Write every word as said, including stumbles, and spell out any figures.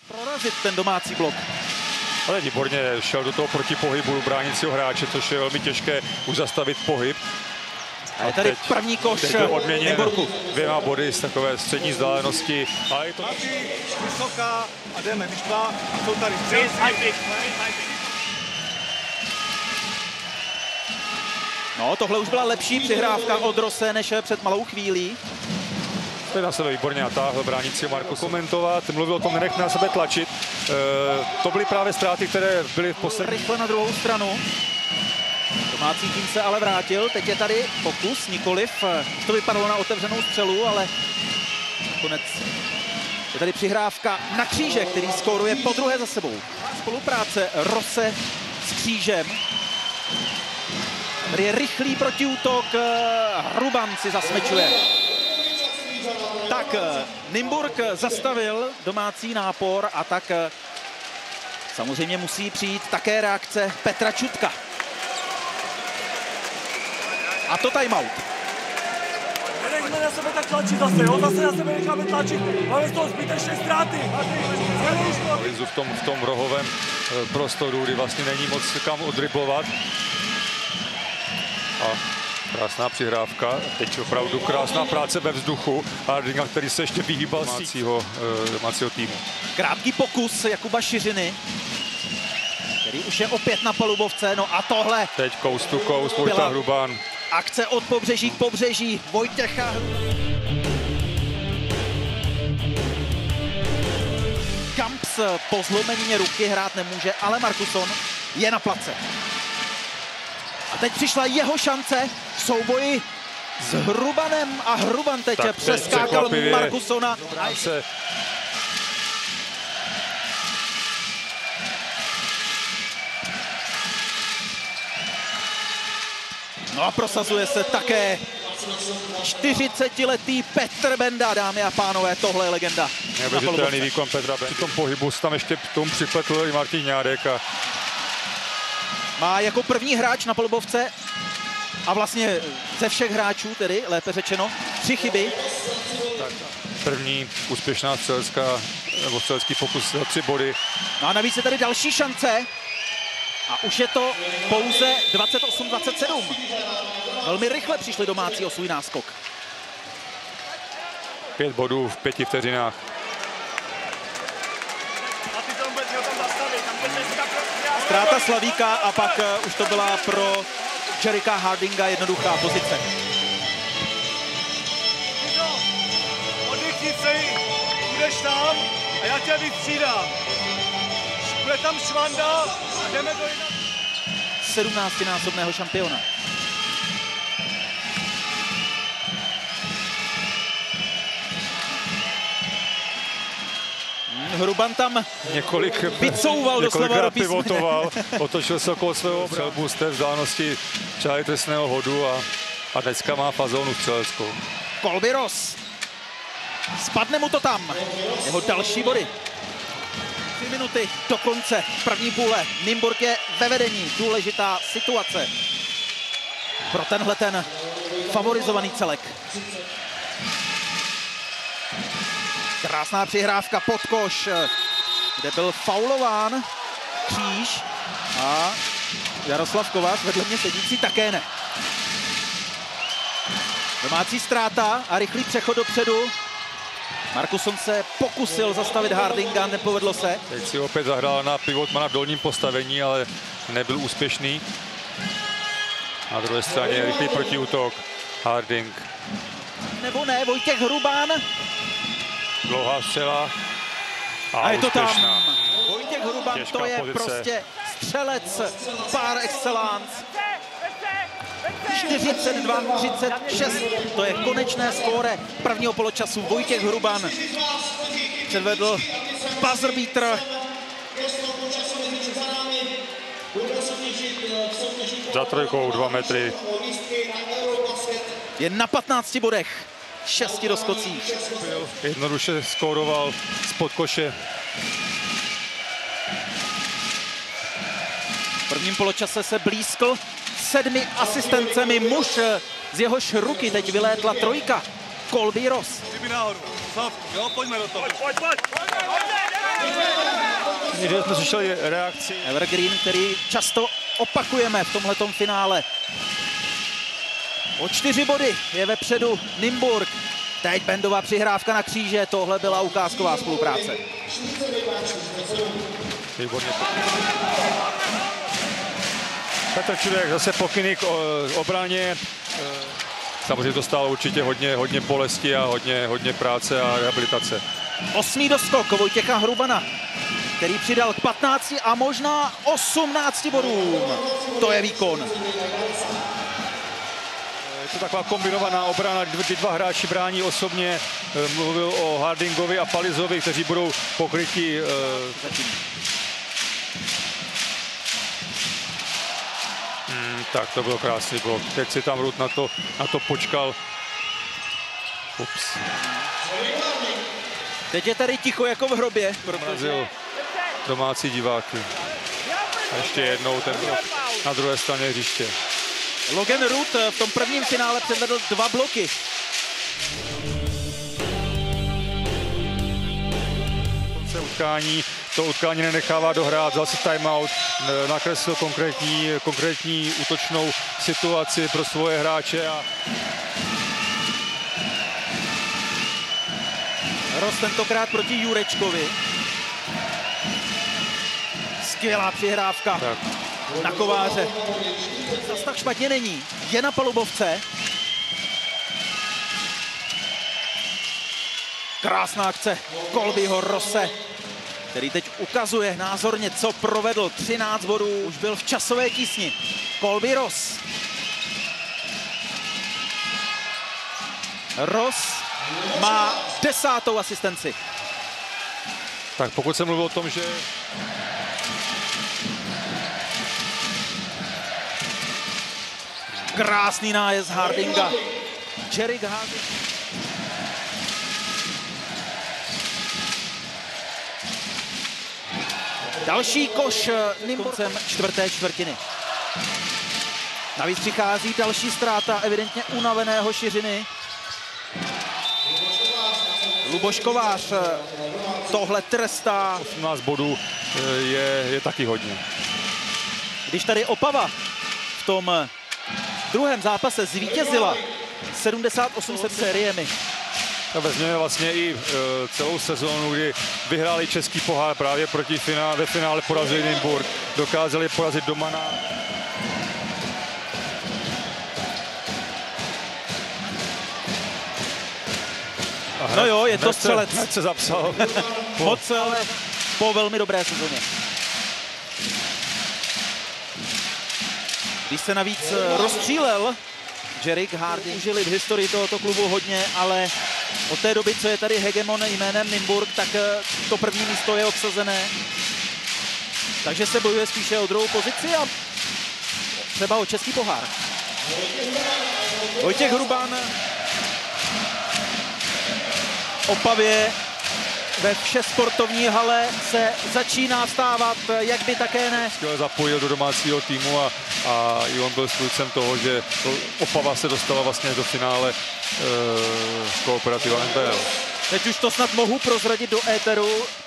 Prorazit ten domácí blok. Ale výborně šel do toho protipohybu bránícího hráče, což je velmi těžké už zastavit pohyb. A je tady teď, první koš Nymburku. Dvěma body z takové střední vzdálenosti. A je to vysoká a jdeme, když dva, jsou tady No, tohle už byla lepší přihrávka od Rose než před malou chvílí. Teď na sebe výborně natáhl bránícího Marku komentovat, mluvil o tom, nenech na sebe tlačit. E, to byly právě ztráty, které byly v poslední... Rychle na druhou stranu. Domácí tým se ale vrátil, teď je tady pokus, nikoliv. To vypadalo na otevřenou střelu, ale nakonec je tady přihrávka na Kříže, který skóruje podruhé za sebou. Spolupráce Rose s Křížem. Tady je rychlý protiútok, Hruban si zasmečuje. Tak Nymburk zastavil domácí nápor a tak samozřejmě musí přijít také reakce Petra Čutka. A to timeout. Nenechme na sebe tak tlačit zase, jo? Zase na sebe necháme tlačit. Máme z toho zbytečné ztráty. V tom, v tom rohovém prostoru, kdy vlastně není moc kam odriblovat. A krásná přihrávka, teď opravdu krásná práce ve vzduchu Hardinga, který se ještě vyhýbal domácího, domácího týmu. Krátký pokus Jakuba Šiřiny, který už je opět na palubovce, no a tohle. Teď coast to coast, Vojta Hruban. Akce od pobřeží k pobřeží Vojtěcha. Kamps po zlomenině ruky hrát nemůže, ale Markusson je na place. A teď přišla jeho šance v souboji s Hrubanem a Hruban teď tak přeskákal Markussona. Se... No a prosazuje se také čtyřicetiletý Petr Benda, dámy a pánové, tohle je legenda. Neuvěřitelný výkon Petra Bendy. Při tom pohybu se tam ještě k tomu připletl i Martin Ňádek. A... Má jako první hráč na palubovce a vlastně ze všech hráčů, tedy lépe řečeno, tři chyby. Tak, první úspěšná střelecká, nebo střelecký pokus za tři body. No a navíc je tady další šance. A už je to pouze dvacet osm dvacet sedm. Velmi rychle přišli domácí o svůj náskok. Pět bodů v pěti vteřinách. Ztráta Slavíka a pak uh, už to byla pro Jerricka Hardinga jednoduchá pozice. Oddychni se, budeš tam a já tě vystřídám. Bude tam Švanda a jdeme do jedna... sedmnáctinásobného šampiona. Hruban tam několik vycouval doslova do písmene. Pivotoval, otočil se okolo svého střelbu z té vzdálenosti čáry trestného hodu a, a dneska má fazónu střeleckou. Colby Ross. Spadne mu to tam. Jeho další body. Tři minuty do konce první půle. Nymburk je ve vedení. Důležitá situace pro tenhle ten favorizovaný celek. Krásná přihrávka pod koš, kde byl faulován Kříž a Jaroslav Kovář vedle mě sedící také ne. Domácí ztráta a rychlý přechod dopředu. Markusson se pokusil zastavit Hardinga, nepovedlo se. Teď si opět zahrál na pivotmana v dolním postavení, ale nebyl úspěšný. Na druhé straně rychlý protiútok. Harding. Nebo ne, Vojtěch Hruban. Dlouhá střela. A, a je to úspěšná. Tam. Vojtěch Hruban, těžká to je pozice. Prostě střelec par excellence. čtyřicet dva třicet šest, to je konečné skóre prvního poločasu. Vojtěch Hruban předvedl buzzer beater. Za trojkou dva metry. Je na patnácti bodech, šesti doskocích. Jednoduše skóroval spod koše. V prvním poločase se blízkl sedmi asistencemi muž, z jehož ruky teď vylétla trojka. Colby Ross. Jo, pojďme do toho. Pojď, pojď, pojď. Že jsme slyšeli reakci. Evergreen, který často opakujeme v tomhletom finále. O čtyři body je vepředu Nymburk. Teď bendová přihrávka na kříže, tohle byla ukázková spolupráce. Výborně. Petr Čurek zase pokyny k obraně. Samozřejmě to stálo určitě hodně, hodně bolesti a hodně, hodně práce a rehabilitace. Osmý doskok Vojtěcha Hrubana, který přidal k patnácti a možná osmnácti bodům. To je výkon. Je to taková kombinovaná obrana, kdy dva hráči brání osobně. Mluvil o Hardingovi a Palizovi, kteří budou pokryti. Hmm, tak to byl krásný blok. Teď si tam Rud na to, na to počkal. Ups. Teď je tady ticho jako v hrobě, protože domácí diváky. A ještě jednou ten blok na druhé straně hřiště. Logan Rud v tom prvním finále předvedl dva bloky. Konce utkání, to utkání nenechává dohrát, vzal si timeout, nakreslil konkrétní, konkrétní útočnou situaci pro svoje hráče. A Ross tentokrát proti Jurečkovi. Skvělá přihrávka tak. Na Kováře. Zas tak špatně není. Je na palubovce. Krásná akce Colbyho Rosse, který teď ukazuje názorně, co provedl. třináct bodů, už byl v časové tísni. Colby Ross. Ross má desátou asistenci. Tak pokud jsem mluvil o tom, že krásný nájezd Hardinga. Jerick Harding. Další koš koncem čtvrté čtvrtiny. Navíc přichází další ztráta evidentně unaveného Šiřiny. Luboš Kovář tohle trestá. osmnáct bodů je, je taky hodně. Když tady Opava v tom druhém zápase zvítězila sedmdesát osm set sériemi. To vezměme vlastně i e, celou sezónu, kdy vyhráli český pohár právě proti finále, ve finále porazili Nymburk. Dokázali porazit doma na... No jo, je to střelec. Hned se zapsal. Moc, ale po velmi dobré sezóně. Když se navíc rozstřílel Jerick Harding, užili v historii tohoto klubu hodně, ale od té doby, co je tady hegemon jménem Nymburk, tak to první místo je obsazené. Takže se bojuje spíše o druhou pozici a třeba o český pohár. Vojtěch Hruban Opavě ve vše sportovní hale se začíná vstávat, jak by také ne. Skvěle zapojil do domácího týmu a, a i on byl strůjcem toho, že Opava se dostala vlastně do finále e, Kooperativa N B L. Teď už to snad mohu prozradit do éteru.